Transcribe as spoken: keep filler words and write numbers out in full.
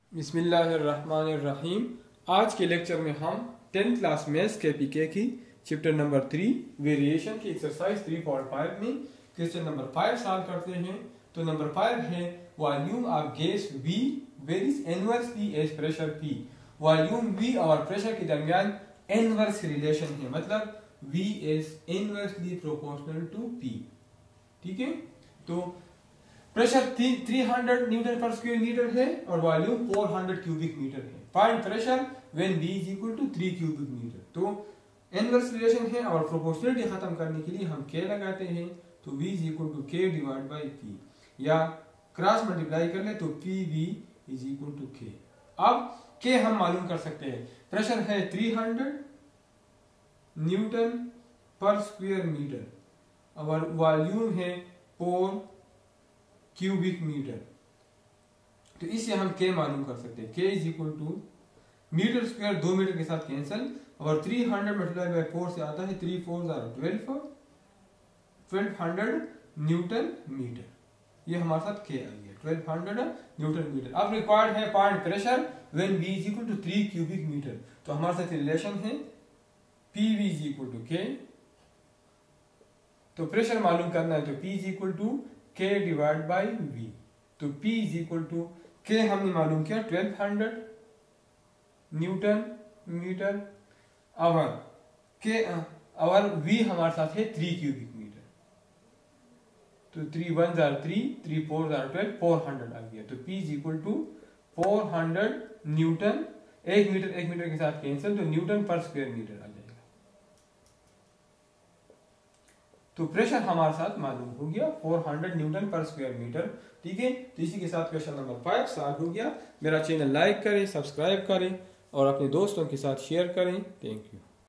बिस्मिल्लाहिर्रहमानिर्रहीम। आज के लेक्चर में हम टेंथ क्लास मैथ्स के पीके की चैप्टर नंबर थ्री वेरिएशन की एक्सरसाइज थ्री पॉइंट फाइव में क्वेश्चन नंबर फाइव सॉल्व करते हैं। तो नंबर फाइव है volume of gas V varies inversely as pressure P। Volume V और प्रेशर के दरमियान इनवर्स रिलेशन है, मतलब V is inversely proportional to P। ठीक है, तो प्रेशर तीन सौ न्यूटन पर स्क्वायर मीटर है और वॉल्यूम चार सौ क्यूबिक मीटर है। Find pressure when V is equal to three cubic metre. तो इनवर्स रिलेशन है और प्रोपोर्शनलिटी खत्म करने के लिए हम K लगाते हैं, तो V is equal to K divide by P, या क्रॉस मल्टीप्लाई कर ले तो P V is equal to K। अब K हम मालूम कर सकते हैं, प्रेशर है तीन सौ न्यूटन पर स्क्वायर मीटर और वॉल्यूम है चार क्यूबिक मीटर। तो इससे हम K मालूम कर सकते हैं। K is equal to metre square, दो मीटर के साथ कैंसिल, और तीन सौ मल्टीप्लाई बाय फोर से आता है थ्री फोर जार twelve twelve hundred newton metre. ये हमारे साथ K आ गया ट्वेल्व हंड्रेड न्यूटन मीटर। अब रिक्वायर्ड है find pressure when V is equal to three cubic metre. तो हमारे साथ रिलेशन है P V is equal to K। तो प्रेशर मालूम करना है तो P is equal to K divide by V। तो P is equal to K हमने मालूम किया ट्वेल्व हंड्रेड न्यूटन मीटर, और K और V हमारे साथ है थ्री क्यूबिक मीटर। तो थ्री वन जार थ्री, थ्री फोर जार ट्वेल्व, फोर हंड्रेड आ गया। तो P is equal to four hundred newton, एक मीटर एक मीटर के साथ कैंसिल, तो न्यूटन पर स्क्वायर मीटर आ जाएगा। तो प्रेशर हमारे साथ मालूम हो गया चार सौ न्यूटन पर स्क्वायर मीटर। ठीक है, तो इसी के साथ क्वेश्चन नंबर फाइव सॉल्व हो गया। मेरा चैनल लाइक करें, सब्सक्राइब करें और अपने दोस्तों के साथ शेयर करें। Thank you.